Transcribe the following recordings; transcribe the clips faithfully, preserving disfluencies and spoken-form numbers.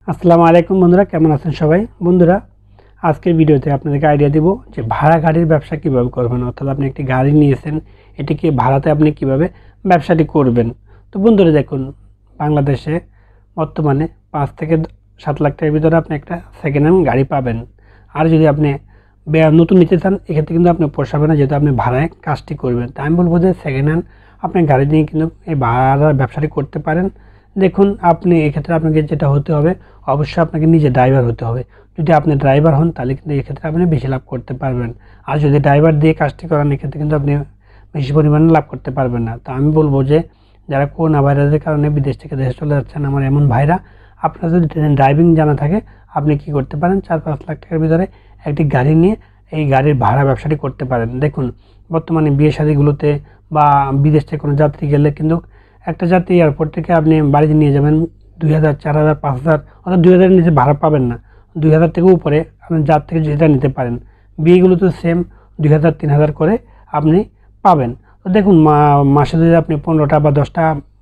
আসসালামু আলাইকুম বন্ধুরা, কেমন আছেন সবাই? বন্ধুরা, আজকের ভিডিওতে আপনাদেরকে আইডিয়া দিব যে ভাড়া গাড়ির ব্যবসা কিভাবে করবেন। অর্থাৎ আপনি একটি গাড়ি নিয়েছেন, এটিকে ভাড়াতে আপনি কিভাবে ব্যবসাটি করবেন। তো বন্ধুরা দেখুন, বাংলাদেশে বর্তমানে পাঁচ থেকে সাত লাখ টাকার ভিতরে আপনি একটা সেকেন্ড হ্যান্ড গাড়ি পাবেন। আর যদি আপনি নতুন নিতে চান, এক্ষেত্রে কিন্তু আপনি পোষাবে না, যেহেতু আপনি ভাড়ায় কাজটি করবেন। তাই আমি বলবো যে সেকেন্ড হ্যান্ড আপনি গাড়ি নিয়ে কিন্তু এই ভাড়ার ব্যবসাটি করতে পারেন। দেখুন, আপনি এক্ষেত্রে আপনাকে যেটা হতে হবে, অবশ্যই আপনাকে নিজে ড্রাইভার হতে হবে। যদি আপনি ড্রাইভার হন তাহলে কিন্তু এক্ষেত্রে আপনি বেশি লাভ করতে পারবেন। আর যদি ড্রাইভার দিয়ে কাজটি করান, এক্ষেত্রে কিন্তু আপনি বেশি পরিমাণে লাভ করতে পারবেন না। তো আমি বলবো যে যারা করোনা ভাইরাসের কারণে বিদেশ থেকে দেশে চলে যাচ্ছেন, আমার এমন ভাইরা, আপনার যদি ড্রাইভিং জানা থাকে, আপনি কি করতে পারেন, চার পাঁচ লাখ টাকার ভিতরে একটি গাড়ি নিয়ে এই গাড়ির ভাড়া ব্যবসাটি করতে পারেন। দেখুন, বর্তমানে বিয়ে শাদিগুলোতে বা বিদেশ থেকে কোনো যাত্রী গেলে কিন্তু একটা যাত্রী এয়ারপোর্ট থেকে আপনি বাড়িতে নিয়ে যাবেন দুই হাজার, চার হাজার, পাঁচ হাজার, অর্থাৎ দুই হাজারের নিচে ভাড়া পাবেন না। দুই হাজার থেকে উপরে আপনি যার থেকে যেটা নিতে পারেন। বিয়েগুলো তো সেম দুই হাজার, তিন হাজার করে আপনি পাবেন। তো দেখুন, মাসে যদি আপনি পনেরোটা বা দশটা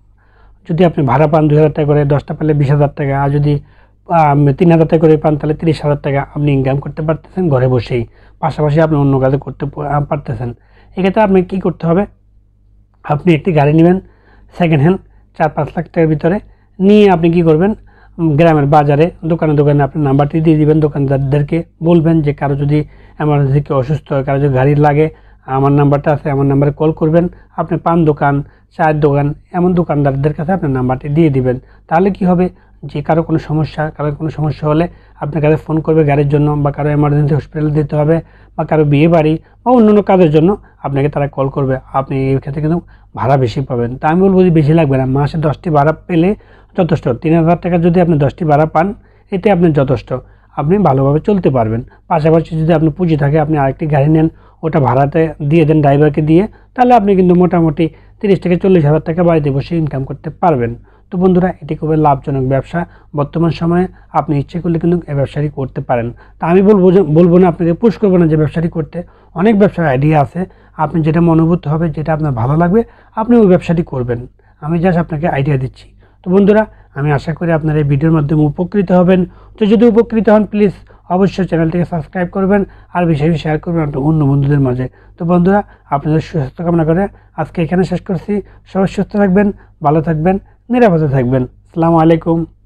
যদি আপনি ভাড়া পান, দুই হাজার টাকা করে, দশটা পেলে বিশ হাজার টাকা। আর যদি তিন হাজার টাকা করে পান, তাহলে তিরিশ হাজার টাকা আপনি ইনকাম করতে পারতেছেন ঘরে বসেই। পাশাপাশি আপনি অন্য কাজে করতে পারতেছেন। এক্ষেত্রে আপনি কী করতে হবে, আপনি একটি গাড়ি নেবেন সেকেন্ড হ্যান্ড চার পাঁচ লাখ টাকার ভিতরে নিয়ে আপনি কি করবেন, গ্রামের বাজারে দোকানে দোকানে আপনার নাম্বারটি দিয়ে দিবেন। দোকানদারদেরকে বলবেন যে কারো যদি এমার্জেন্সি কেউ অসুস্থ হয়, কারো যদি গাড়ি লাগে, আমার নাম্বারটা আছে, আমার নাম্বারে কল করবেন। আপনি পান দোকান, চায়ের দোকান, এমন দোকানদারদের কাছে আপনার নাম্বারটি দিয়ে দিবেন। তাহলে কি হবে, যে কারো কোনো সমস্যা কারো কোনো সমস্যা হলে আপনার কাছে ফোন করবে গাড়ির জন্য, বা কারো এমার্জেন্সি হসপিটালে দিতে হবে, বা কারো বিয়ে বাড়ি বা অন্যান্য কাজের জন্য আপনাকে তারা কল করবে। আপনি এই ক্ষেত্রে কিন্তু ভাড়া বেশি পাবেন। তা আমি বলবো যে বেশি লাগবে না, মাসে দশটি ভাড়া পেলে যথেষ্ট। তিন হাজার টাকা যদি আপনি দশটি ভাড়া পান, এতে আপনি যথেষ্ট, আপনি ভালোভাবে চলতে পারবেন। পাশাপাশি যদি আপনি পুঁজি থাকে, আপনি আরেকটি গাড়ি নেন, ওটা ভাড়াতে দিয়ে দেন ড্রাইভারকে দিয়ে, তাহলে আপনি কিন্তু মোটামুটি তিরিশ থেকে চল্লিশ হাজার টাকা বাড়িতে বসে ইনকাম করতে পারবেন। তো বন্ধুরা, এটি খুবই লাভজনক ব্যবসা। বর্তমান সময়ে আপনি ইচ্ছে করলে কিন্তু এই ব্যবসাটি করতে পারেন। তা আমি বলবো যে বলবো না, আপনাকে পুশ করবো না যে ব্যবসাটি করতে। অনেক ব্যবসার আইডিয়া আছে, আপনি যেটা মনোভূত হবে, যেটা আপনার ভালো লাগবে, আপনি ওই ব্যবসাটি করবেন। আমি জাস্ট আপনাকে আইডিয়া দিচ্ছি। তো বন্ধুরা, আমি আশা করি আপনারা এই ভিডিওর মাধ্যমে উপকৃত হবেন। তো যদি উপকৃত হন, প্লিজ অবশ্যই চ্যানেলটিকে সাবস্ক্রাইব করবেন আর বেশি বেশি শেয়ার করবেন আপনার অন্য বন্ধুদের মাঝে। তো বন্ধুরা, আপনাদের সুস্বাস্থ্য কামনা করে আজকে এখানে শেষ করছি। সবাই সুস্থ থাকবেন, ভালো থাকবেন, নিরাপদে থাকবেন। আসসালামু আলাইকুম।